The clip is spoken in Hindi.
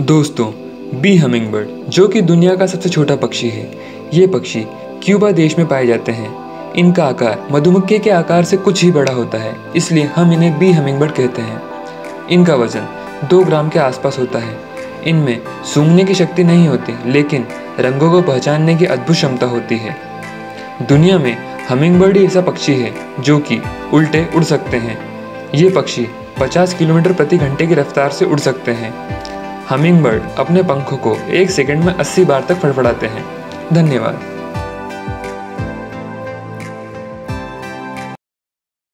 दोस्तों, बी हमिंगबर्ड जो कि दुनिया का सबसे छोटा पक्षी है। ये पक्षी क्यूबा देश में पाए जाते हैं। इनका आकार मधुमक्खी के आकार से कुछ ही बड़ा होता है, इसलिए हम इन्हें बी हमिंगबर्ड कहते हैं। इनका वजन 2 ग्राम के आसपास होता है। इनमें सूंघने की शक्ति नहीं होती, लेकिन रंगों को पहचानने की अद्भुत क्षमता होती है। दुनिया में हमिंगबर्ड ही ऐसा पक्षी है जो कि उल्टे उड़ सकते हैं। ये पक्षी 50 किलोमीटर प्रति घंटे की रफ्तार से उड़ सकते हैं। हमिंगबर्ड अपने पंखों को 1 सेकंड में 80 बार तक फड़फड़ाते हैं। धन्यवाद।